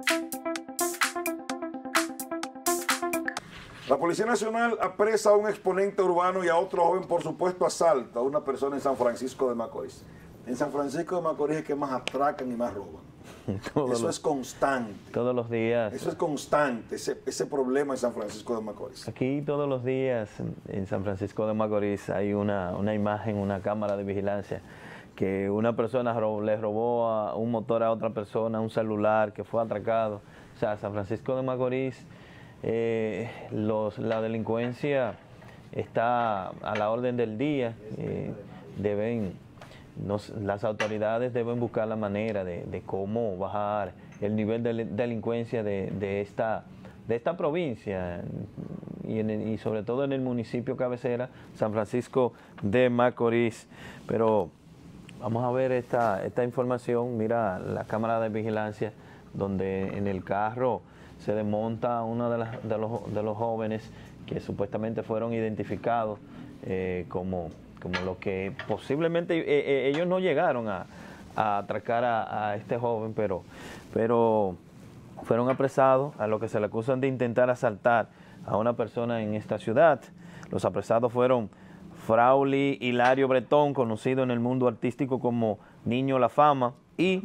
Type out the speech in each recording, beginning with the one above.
La Policía Nacional apresa a un exponente urbano y a otro joven por supuesto asalto a una persona en San Francisco de Macorís. En San Francisco de Macorís es que más atracan y más roban. Eso es constante. Todos los días. Eso es constante, ese problema en San Francisco de Macorís. Aquí todos los días en San Francisco de Macorís hay una imagen, una cámara de vigilancia, que una persona le robó un motor a otra persona, un celular que fue atracado. O sea, San Francisco de Macorís, la delincuencia está a la orden del día. Las autoridades deben buscar la manera de cómo bajar el nivel de delincuencia de esta provincia y sobre todo en el municipio cabecera, San Francisco de Macorís. Pero vamos a ver esta información. Mira la cámara de vigilancia donde en el carro se desmonta uno de los jóvenes que supuestamente fueron identificados como lo que posiblemente ellos no llegaron a atracar a este joven, pero fueron apresados a lo que se le acusan de intentar asaltar a una persona en esta ciudad. Los apresados fueron Frauli Hilario Bretón, conocido en el mundo artístico como Niño La Fama, y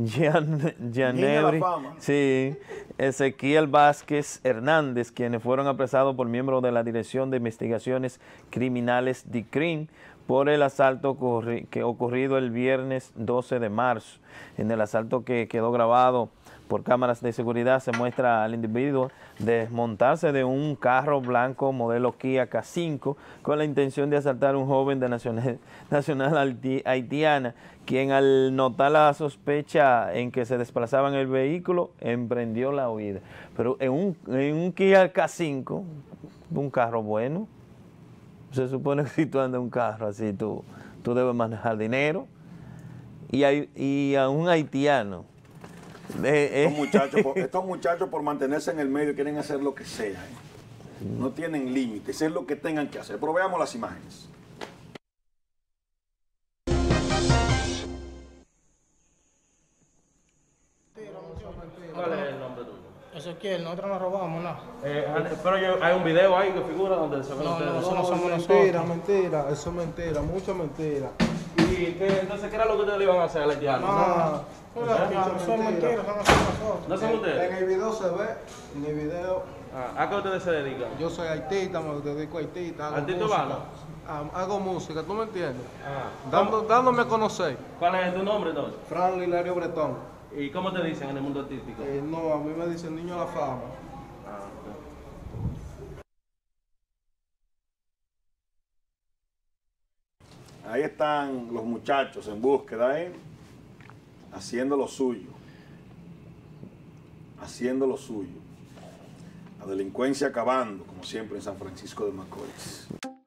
Ezequiel Vázquez Hernández, quienes fueron apresados por miembros de la Dirección de Investigaciones Criminales DICRIM por el asalto que ocurrido el viernes 12 de marzo. En el asalto que quedó grabado por cámaras de seguridad se muestra al individuo desmontarse de un carro blanco modelo Kia K5 con la intención de asaltar a un joven de nacional haitiana, quien al notar la sospecha en que se desplazaba en el vehículo, emprendió la huida. Pero en un Kia K5, un carro bueno, se supone que si tú andas en un carro así, tú debes manejar dinero, y a un haitiano. Estos muchachos por mantenerse en el medio quieren hacer lo que sea. No tienen límites, es lo que tengan que hacer. Pero veamos las imágenes. ¿Cuál es el nombre tuyo? Ezequiel, nosotros nos robamos, ¿no? Pero hay un video ahí que figura donde se ven ustedes. Eso no somos mentira, nosotros. mentira, eso es mentira, mucha mentira. ¿Y entonces qué era lo que ustedes le iban a hacer al haitiano? No, son mentiras, eso no somos nosotros. ¿No son En ustedes? el video se ve, en el video, ¿A qué ustedes se dedican? yo soy artista, me dedico a artista, hago ¿Artista música. urbano? Hago música, ¿tú me entiendes? ¿Cómo? Dándome a conocer. ¿Cuál es tu nombre entonces? Fran Hilario Bretón. ¿Y cómo te dicen en el mundo artístico? No, a mí me dicen Niño La Fama. Ahí están los muchachos en búsqueda, haciendo lo suyo. Haciendo lo suyo. La delincuencia acabando, como siempre, en San Francisco de Macorís.